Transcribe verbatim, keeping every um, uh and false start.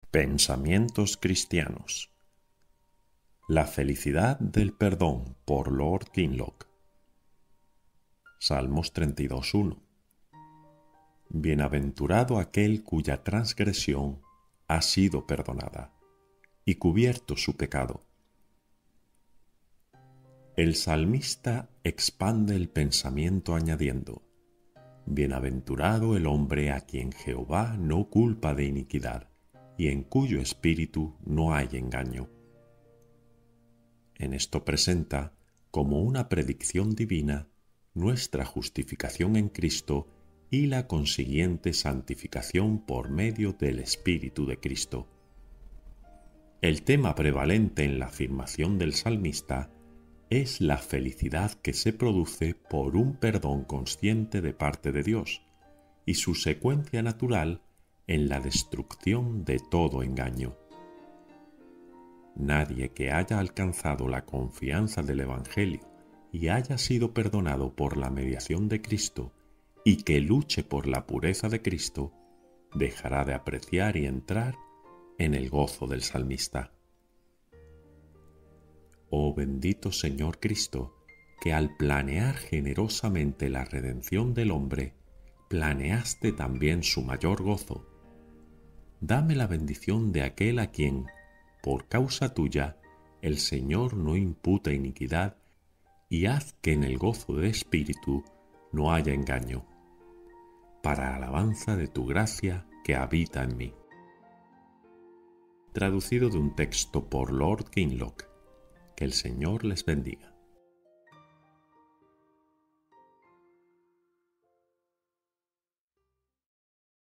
Pensamientos cristianos. La felicidad del perdón por Lord Kinloch. Salmos treinta y dos, uno. Bienaventurado aquel cuya transgresión ha sido perdonada y cubierto su pecado. El salmista expande el pensamiento añadiendo: Bienaventurado el hombre a quien Jehová no culpa de iniquidad y en cuyo espíritu no hay engaño. En esto presenta, como una predicción divina, nuestra justificación en Cristo y la consiguiente santificación por medio del Espíritu de Cristo. El tema prevalente en la afirmación del salmista es la felicidad que se produce por un perdón consciente de parte de Dios y su secuencia natural en la destrucción de todo engaño. Nadie que haya alcanzado la confianza del Evangelio y haya sido perdonado por la mediación de Cristo y que luche por la pureza de Cristo, dejará de apreciar y entrar en el gozo del salmista. Oh bendito Señor Cristo, que al planear generosamente la redención del hombre, planeaste también su mayor gozo. Dame la bendición de aquel a quien, por causa tuya, el Señor no imputa iniquidad, y haz que en el gozo de espíritu no haya engaño, para alabanza de tu gracia que habita en mí. Traducido de un texto por Lord Kinloch. Que el Señor les bendiga.